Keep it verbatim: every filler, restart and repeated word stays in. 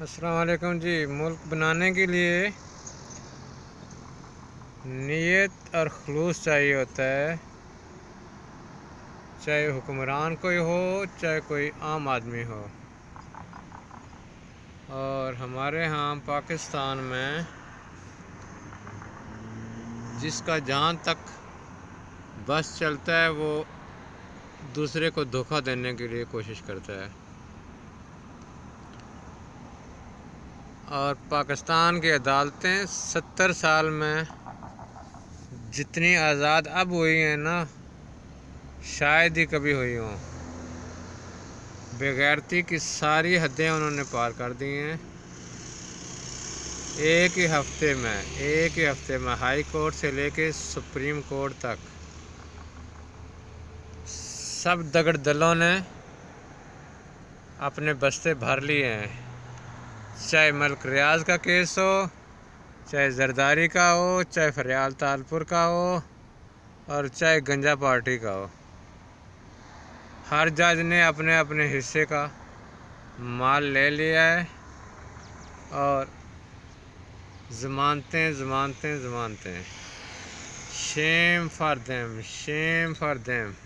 अस्सलाम वालेकुम जी। मुल्क बनाने के लिए नीयत और खुलूस चाहिए होता है, चाहे हुक्मरान कोई हो चाहे कोई आम आदमी हो। और हमारे यहाँ पाकिस्तान में जिसका जहाँ तक बस चलता है वो दूसरे को धोखा देने के लिए कोशिश करता है। और पाकिस्तान की अदालतें सत्तर साल में जितनी आज़ाद अब हुई हैं ना, शायद ही कभी हुई हों। बेगैरती की सारी हदें उन्होंने पार कर दी हैं। एक ही हफ्ते में एक ही हफ्ते में हाई कोर्ट से लेके सुप्रीम कोर्ट तक सब दगड़ दलों ने अपने बस्ते भर लिए हैं। चाहे मलिक रियाज का केस हो, चाहे जरदारी का हो, चाहे फरियाल तालपुर का हो और चाहे गंजा पार्टी का हो, हर जज ने अपने अपने हिस्से का माल ले लिया है। और ज़मानतें ज़मानतें ज़मानतें shame for them, shame for them.